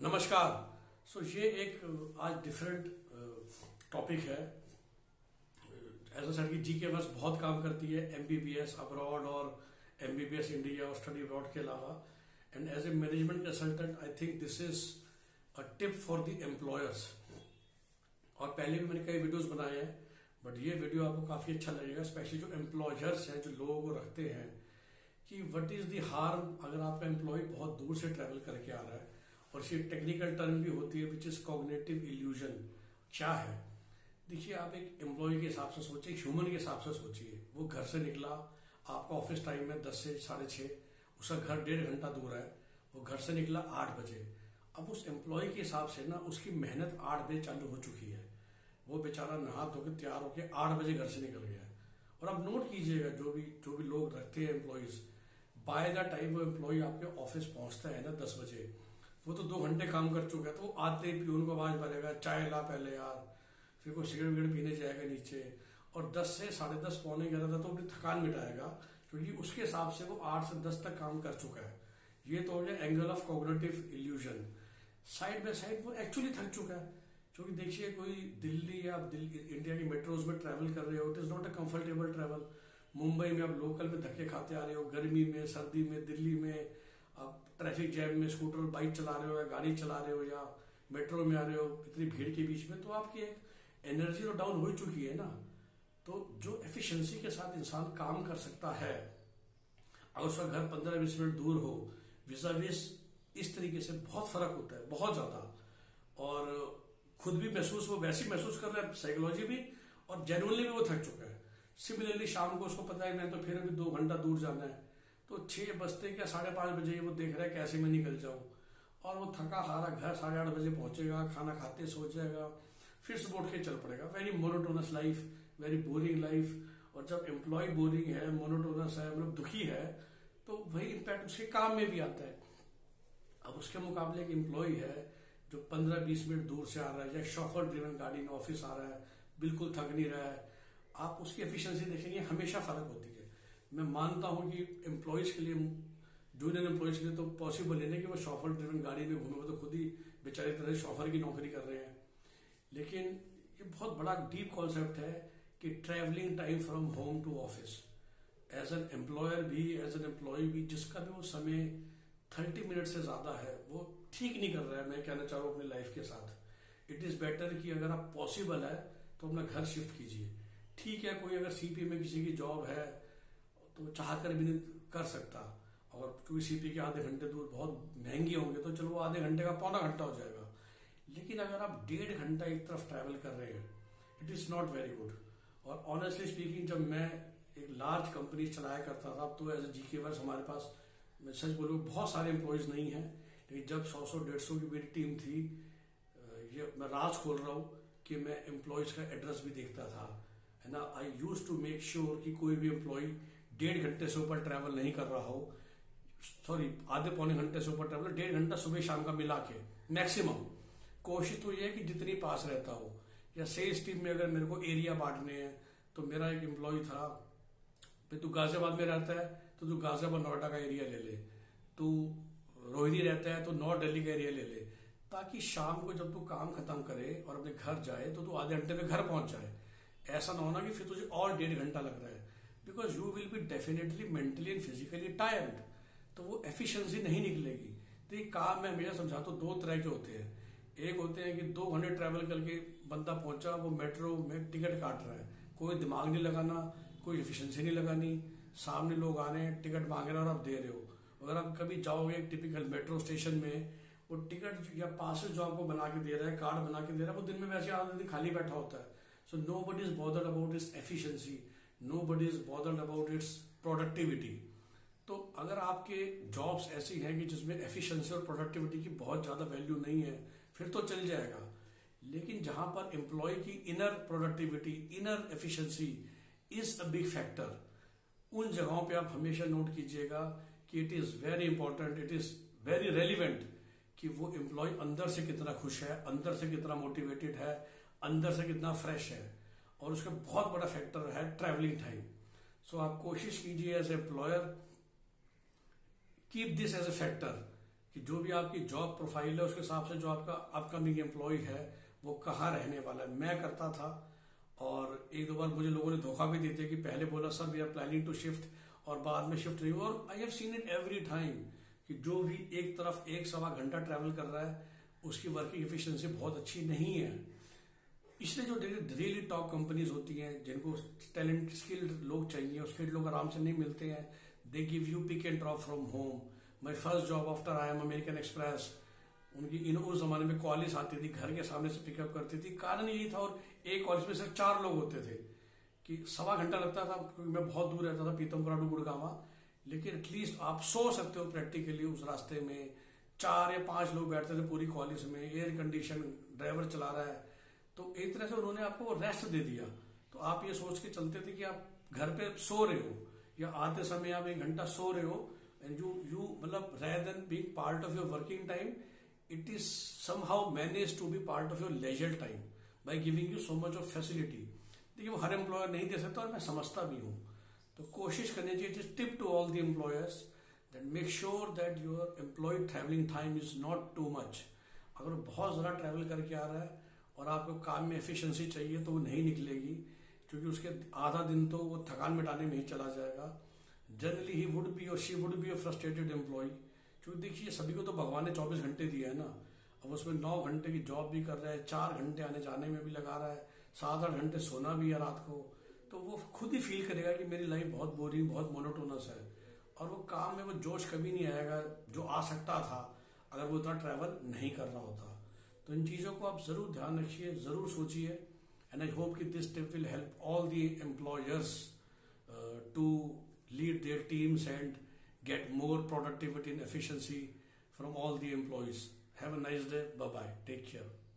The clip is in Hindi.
नमस्कार। ये एक आज डिफरेंट टॉपिक है। ऐसा सर की जीके बस बहुत काम करती है एमबीबीएस अब्रॉड और एमबीबीएस इंडिया और स्टडी अब्रॉड के अलावा। And as a management consultant I think this is a tip for the employers. और पहले भी मैंने कई वीडियोस बनाए हैं, बट ये वीडियो आपको काफी अच्छा लगेगा, स्पेशली जो एम्प्लॉयर्स हैं, जो लोगों को रखते हैं, कि व्हाट इज द हार्म अगर आपका एम्प्लॉय बहुत दूर से ट्रेवल करके आ रहा है। और ये टेक्निकल टर्म भी होती है विच इज कॉग्निटिव इल्यूजन। क्या है? देखिए, आप एक एम्प्लॉय के हिसाब से सोचिए, ह्यूमन के हिसाब से सोचिए। वो घर से निकला, आपका ऑफिस टाइम है 10 से 6:30, उसका घर 1.5 घंटा दूर है, वो घर से निकला 8 बजे। अब उस एम्प्लॉय के हिसाब से ना उसकी मेहनत 8 बजे चालू हो चुकी है। वो बेचारा नहा धो के तैयार होकर 8 बजे घर से निकल गया है। और आप नोट कीजिएगा, जो भी लोग रखते हैं एम्प्लॉयज, बाय द टाइम वो एम्प्लॉय आपके ऑफिस पहुंचता है ना 10 बजे, वो तो 2 घंटे काम कर चुका है। तो वो आते ही प्यून को आवाज मारेगा, चाय ला पहले यार, फिर कोई सिगरेट विगरेट पीने जाएगा नीचे, और 10 से 10:30 पौने 11 तक तो अपनी थकान मिटाएगा, क्योंकि उसके हिसाब से वो 8 से 10 तक काम कर चुका है। ये तो हो गया angle of cognitive illusion. Side by side वो एक्चुअली थक चुका है। क्योंकि देखिए, कोई दिल्ली या इंडिया की मेट्रोज में ट्रेवल कर रहे हो, it is not a comfortable travel. Mumbai में आप लोकल में धक्के खाते आ रहे हो, गर्मी में, सर्दी में, दिल्ली में आप ट्रैफिक जैम में स्कूटर बाइक चला रहे हो या गाड़ी चला रहे हो या मेट्रो में आ रहे हो इतनी भीड़ के बीच में, तो आपकी एक एनर्जी तो डाउन हो चुकी है ना। तो जो एफिशिएंसी के साथ इंसान काम कर सकता है, अगर उसका घर 15-20 मिनट दूर हो, विजा विस इस तरीके से बहुत फर्क होता है, बहुत ज्यादा। और खुद भी महसूस, वो वैसे महसूस कर रहा है, साइकोलॉजी भी, और जेन्युइनली भी वो थक चुका है। सिमिलरली शाम को उसको पता है मैं तो फिर अभी 2 घंटा दूर जाना है, तो 6 बजते क्या 5:30 बजे वो देख रहा है कैसे मैं निकल जाऊं। और वो थका हारा घर 8:30 बजे पहुंचेगा, खाना खाते सो जाएगा, फिर सुबह उठ के चल पड़ेगा। Very monotonous life, very boring life. और जब एम्प्लॉय बोरिंग है, मोनोटोनस है, मतलब दुखी है, तो वही इम्पैक्ट उसके काम में भी आता है। अब उसके मुकाबले एक एम्प्लॉय है जो 15-20 मिनट दूर से आ रहा है, या शॉफर ड्रिवन गाड़ी में ऑफिस आ रहा है, बिल्कुल थक नहीं रहा है, आप उसकी एफिशिएंसी देखेंगे हमेशा फर्क होती है। मैं मानता हूं कि एम्प्लॉयज के लिए, जूनियर एम्प्लॉयज के लिए तो पॉसिबल है ना कि वो शॉफर ड्रिवन गाड़ी में घूमे, वो तो खुद ही बेचारी तरह शॉफर की नौकरी कर रहे हैं। लेकिन ये बहुत बड़ा डीप कॉन्सेप्ट है कि travelling time from home to office, as an employer भी, एज एन एम्प्लॉय भी, जिसका भी वो समय 30 मिनट से ज्यादा है, वो ठीक नहीं कर रहा है। मैं कहना चाह रहा हूं अपनी लाइफ के साथ, इट इज बेटर कि अगर आप पॉसिबल है तो अपना घर शिफ्ट कीजिए। ठीक है, कोई अगर सीपी में किसी की जॉब है तो चाह कर भी नहीं कर सकता, और क्योंकि सीपी के आधे घंटे दूर बहुत महंगी होंगे, तो चलो आधे घंटे का पौना घंटा हो जाएगा। लेकिन अगर आप 1.5 घंटा एक तरफ ट्रैवल कर रहे हैं, it is not very good. और ऑनेस्टली स्पीकिंग, जब मैं एक लार्ज कंपनी चलाया करता था, तो एज ए जीकेवर्स हमारे पास, मैं सच बोलूँ, बहुत सारे एम्प्लॉयज नहीं है, लेकिन जब 100-150 की मेरी टीम थी, ये मैं राज खोल रहा हूँ कि मैं एम्प्लॉयज का एड्रेस भी देखता था, है ना। I use to make sure कि कोई भी एम्प्लॉय 1.5 घंटे से ऊपर ट्रैवल नहीं कर रहा हो, सॉरी आधे पौने घंटे से ऊपर ट्रैवल, 1.5 घंटा सुबह शाम का मिला के मैक्सिमम। कोशिश तो ये है कि जितनी पास रहता हो, या सेल्स टीम में अगर मेरे को एरिया बांटने हैं, तो मेरा एक एम्प्लॉय था, फिर तू गाजियाबाद में रहता है तो तू गाजियाबाद नोएडा का एरिया ले ले, तू रोहिणी रहता है तो नॉर्थ दिल्ली का एरिया ले ले, ताकि शाम को जब तू काम खत्म करे और अपने घर जाए तो तू आधे घंटे में घर पहुंच जाए। ऐसा ना होना कि फिर तुझे और 1.5 घंटा लग रहा है, because you will be definitely mentally and physically tired, तो वो एफिशिएंसी नहीं निकलेगी। तो ये काम मैं हमेशा समझाता हूं, 2 तरह के होते हैं। एक होते हैं कि 2 घंटे ट्रैवल करके बंदा पहुंचा, वो मेट्रो में टिकट काट रहा है, कोई दिमाग नहीं लगाना, कोई एफिशिएंसी नहीं लगानी, सामने लोग आ रहे हैं, टिकट मांग रहे हैं और आप दे रहे हो। अगर आप कभी जाओगे एक टिपिकल मेट्रो स्टेशन में, वो टिकट या पासेज जो आपको बना के दे रहा है, कार्ड बना के दे रहा है, वो दिन में वैसे आधा दिन खाली बैठा होता है। So nobody is bothered about its efficiency, nobody is bothered about its productivity. तो अगर आपके जॉब्स ऐसी हैं कि जिसमें एफिशिएंसी और प्रोडक्टिविटी की बहुत ज्यादा वैल्यू नहीं है, फिर तो चल जाएगा। लेकिन जहां पर एम्प्लॉय की inner productivity, inner efficiency is a big factor, उन जगहों पे आप हमेशा नोट कीजिएगा कि it is very important, it is very relevant कि वो एम्प्लॉय अंदर से कितना खुश है, अंदर से कितना मोटिवेटेड है, अंदर से कितना फ्रेश है। और उसका बहुत बड़ा फैक्टर है ट्रैवलिंग टाइम। आप कोशिश कीजिए as employer, keep this as a factor कि जो भी आपकी जॉब प्रोफाइल है उसके हिसाब से जो आपका अपकमिंग एम्प्लॉय है वो कहाँ रहने वाला है। मैं करता था और एक दो बार मुझे लोगों ने धोखा भी देते कि पहले बोला sir we are planning to shift और बाद में शिफ्ट नहीं हुआ। और I have seen it every time कि जो भी एक तरफ 1-1.25 घंटा ट्रैवल कर रहा है उसकी वर्किंग एफिशिएंसी बहुत अच्छी नहीं है। इसलिए जो रियली टॉप कंपनीज होती हैं जिनको टैलेंट स्किल्ड लोग चाहिए और स्किल्ड लोग आराम से नहीं मिलते हैं, they give you pick and drop from home. My first job after I am American Express, उनकी उस जमाने में कॉलेज आती थी, घर के सामने से पिकअप करती थी। कारण यही था, और एक कॉलेज में सिर्फ 4 लोग होते थे कि 1.25 घंटा लगता था क्योंकि मैं बहुत दूर रहता था, पीतमपुरा टू गुड़गांवा। लेकिन एटलीस्ट आप सो सकते हो प्रैक्टिकली उस रास्ते में। 4 या 5 लोग बैठते थे पूरी कॉलेज में, एयर कंडीशन, ड्राइवर चला रहा है। तो एक तरह से उन्होंने आपको वो रेस्ट दे दिया। तो आप ये सोच के चलते थे कि आप घर पे सो रहे हो या आते समय आप 1 घंटा सो रहे हो, एंड यू मतलब rather than being part of your working time, it is somehow managed to be part of your leisure time by giving you so much of facility। देखिए वो हर एम्प्लॉयर नहीं दे सकता और मैं समझता भी हूँ। तो कोशिश करनी चाहिए, it is tip to all the employers that make sure that your employee travelling time is not too much. अगर वो बहुत ज़्यादा ट्रैवल करके आ रहा है और आपको काम में एफिशिएंसी चाहिए तो वो नहीं निकलेगी, क्योंकि उसके आधा दिन तो वो थकान मिटाने में ही चला जाएगा। जनरली ही वुड बी और she would be a frustrated employee, क्योंकि देखिए सभी को तो भगवान ने 24 घंटे दिए है ना। अब उसमें 9 घंटे की जॉब भी कर रहा है, 4 घंटे आने जाने में भी लगा रहा है, 7-8 घंटे सोना भी है रात को, तो वो खुद ही फील करेगा कि मेरी लाइफ बहुत बोरिंग, बहुत मोनोटोनस है। और वो काम में वो जोश कभी नहीं आएगा जो आ सकता था अगर वो इतना ट्रैवल नहीं कर रहा होता। तो इन चीज़ों को आप ज़रूर ध्यान रखिए, ज़रूर सोचिए। एंड आई होप कि this tip will help all the employers to lead their teams and get more productivity and efficiency from all the employees. Have a nice day. Bye bye. Take care.